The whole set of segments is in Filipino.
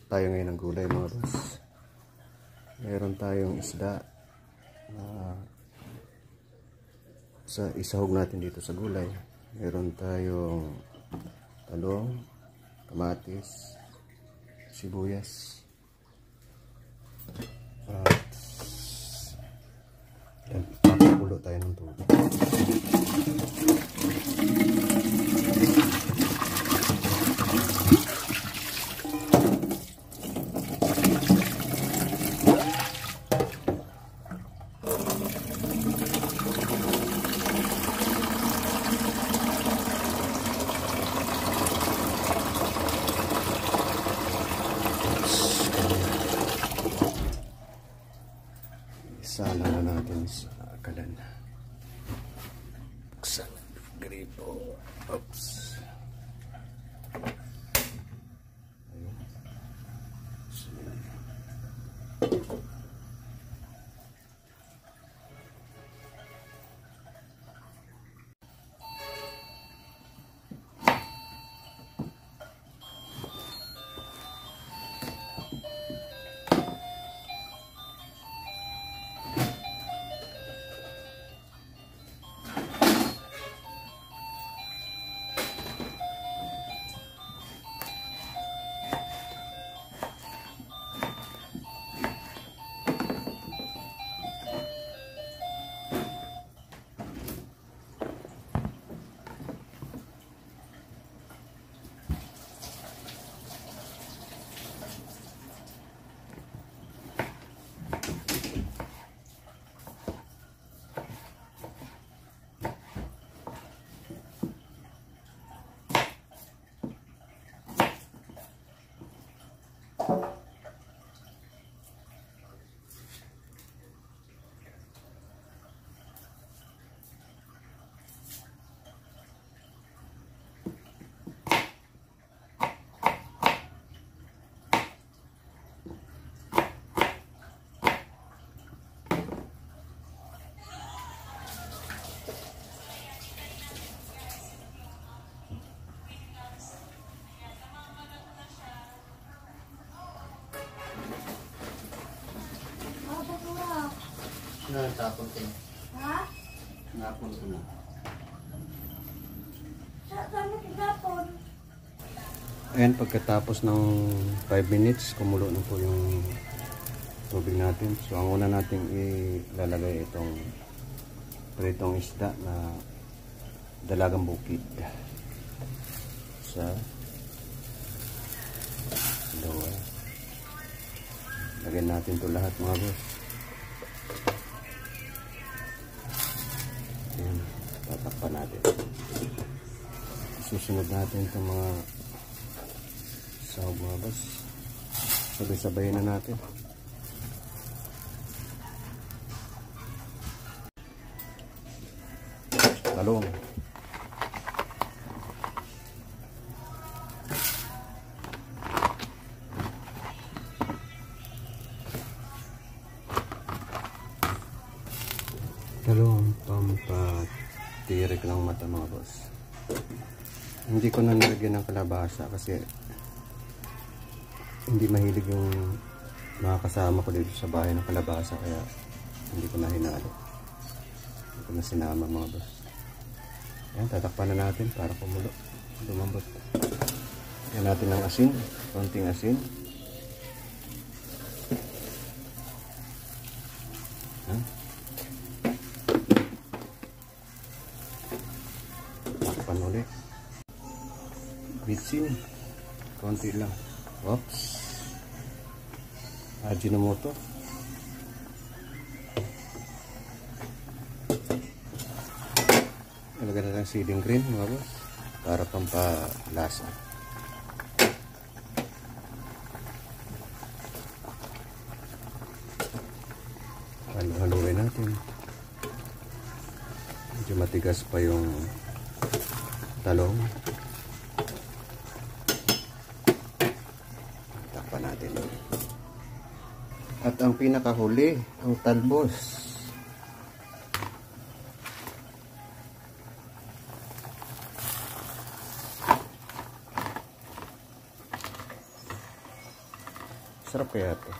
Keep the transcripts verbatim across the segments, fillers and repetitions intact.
tayo ngayon ng gulay mga boss. Meron tayong isda na sa isahog natin dito sa gulay. Meron tayong talong, kamatis, sibuyas, at yan, papakulo tayo ng tubig. Isala na natin sa kalan. Buksan gripo. Oops. Ayun. Na, tapon ko na. Ha? Napon ko na. Saan mo tinapon? Ayan, pagkatapos ng five minutes, kumulo na po yung tubig natin. So, ang una natin ilalagay itong pritong isda na dalagang bukid sa dalawa. Lagyan natin ito lahat mga boss. Ayan, tatakpan natin. Susunod natin itong mga sahog mga boss. Sabay-sabayin na natin. Talong. Talong, pampatirik ng mata mga boss. Hindi ko na nilagyan ng kalabasa kasi hindi mahilig yung mga kasama ko dito sa bahay ng kalabasa, kaya hindi ko na hinalo. Hindi ko na sinama mga boss. Ayan, tatakpan na natin para kumulo, lumambot. Ayan natin ng asin, konting asin. Ayan. Takpan ulit. Bitsin, konti lang. Oops. Ajinomoto. Ilagay na ng seeding green mga boss para pampalasa. Halo-haluin natin. Medyo matigas pa yung talong. Takpan natin. At ang pinakahuli, ang talbos. Sarap kaya ito.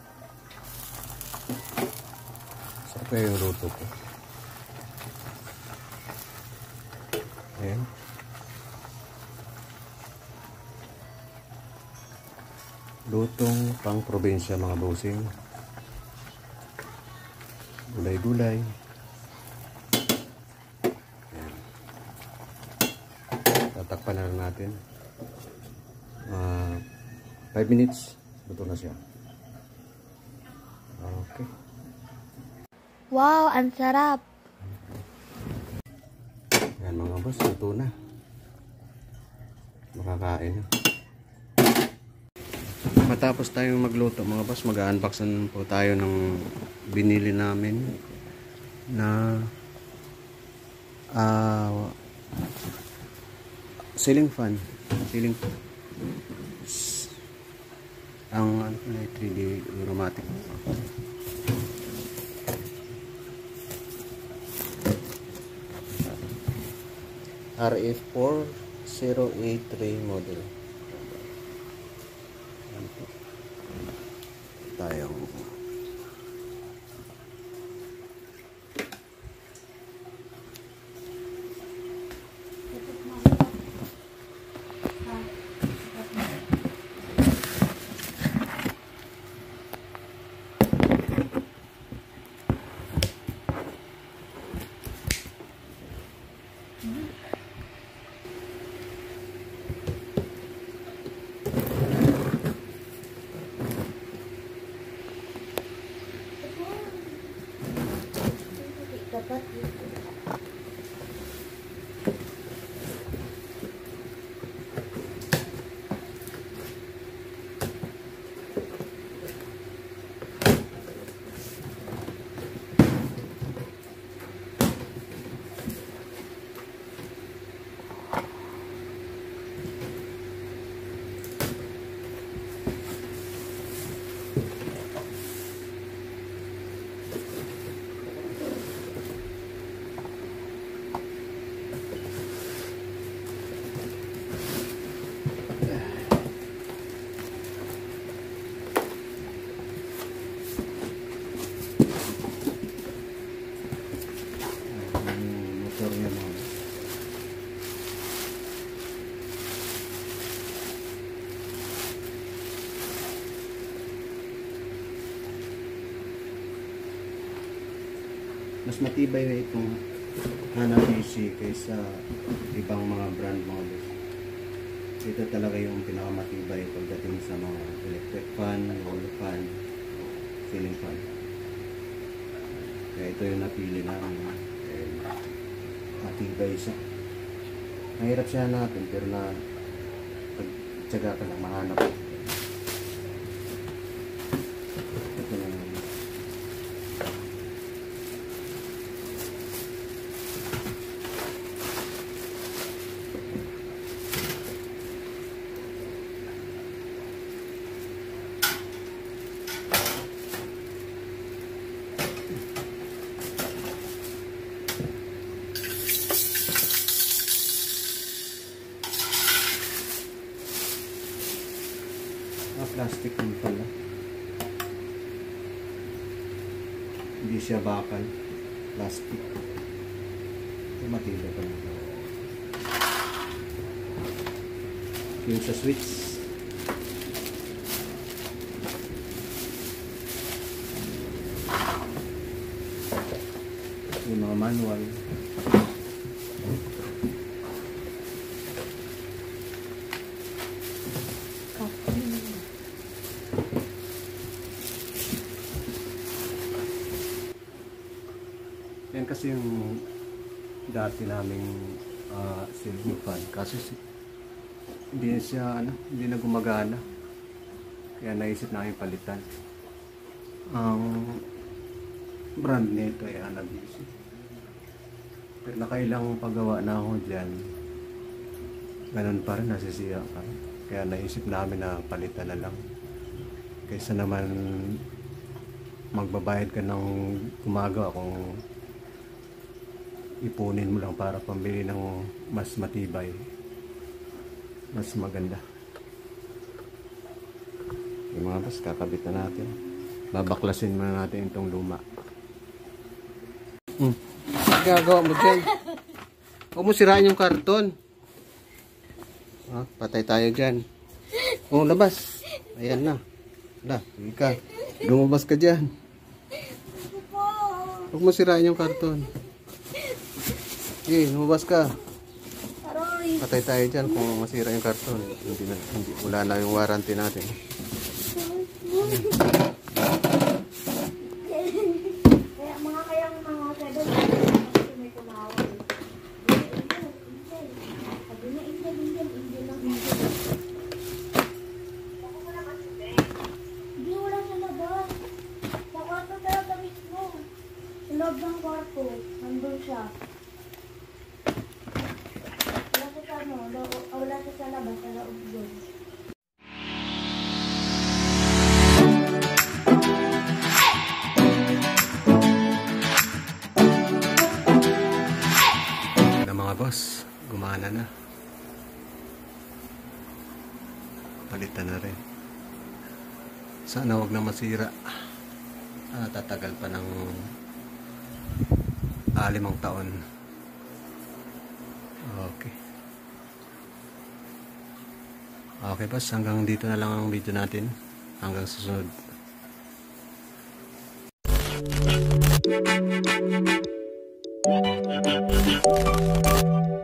Sarap kaya yung luto ko. Ayan. Lutong pang probinsya mga bossing. Gulay-gulay. Ayan. Tatakpan na lang natin. Uh, five minutes. Luto na siya. Okay. Wow, ang sarap. Ayan mga boss, luto na. Makakain na. Matapos tayong magluto mga boss, mag-unboxan po tayo ng binili namin na uh, ceiling fan. Ceiling fan. Ang ano na three D aromatic. R F four zero eight three model. Tayong Dapat motor niya mga mas matibay na itong Hanabishi kaysa ibang mga brand mga boss. Ito talaga yung pinakamatibay pagdating sa mga electric fan, wall fan, ceiling fan. Kaya ito yung napili namin. Eh, matibay siya. Mahirap siya natin pero na pagtsaga ka lang mahanap. Ito na naman. Ah, plastic din pala. Hindi siya bakal. Plastic. Matibay pa lang. Yung sa switch. Yung mga manual. Yan kasi yung dati naming uh, ceiling fan. Kasi hindi siya ano, hindi na gumagana. Kaya naisip namin palitan. Ang brand nito ay Hanabishi. Pero nakailang paggawa na ako dyan. Ganun pa rin, nasisiya ka. Kaya naisip namin na palitan na lang. Kaysa naman magbabayad ka ng gumagawa kung ipunin mo lang para pambili ng mas matibay, mas maganda. Yung mga boss, kakabit na natin. Babaklasin muna natin itong luma. Hmm. Gagawa mo dyan. Huwag mo sirain yung karton. Ah, patay tayo dyan. Oh, labas. Ayan na. Wala, sige ka. Lumabas ka dyan. Huwag mo sirain yung karton. Sige, lumabas ka. Patay tayo dyan kung masira yung karton. Hindi na, hindi, wala na yung warranty natin. Kaya mga kayang mga seven, kasi may tumawag. Sabi na, Angel, Angel, Angel lang, Angel. Hindi, wala sa labas. Sa kwarto talaga mismo. Sa loob ng kwarto, nandun siya. Wala siya sa ano, lo- wala siya sa labas, sa loob doon. Na mga boss, gumana na. Palitan na rin. Sana wag na masira. Ah, tatagal pa ng ah, limang taon. Okay. Okay boss, hanggang dito na lang ang video natin. Hanggang susunod. Thank you.